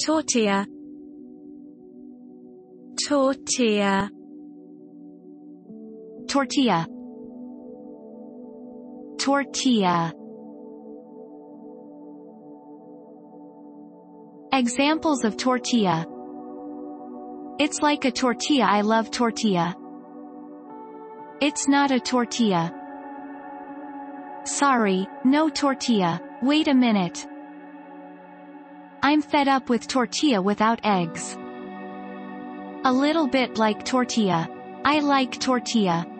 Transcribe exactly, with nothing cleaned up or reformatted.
Tortilla. Tortilla. Tortilla. Tortilla. Examples of tortilla. It's like a tortilla. I love tortilla. It's not a tortilla. Sorry, no tortilla. Wait a minute. I'm fed up with tortilla without eggs. A little bit like tortilla. I like tortilla.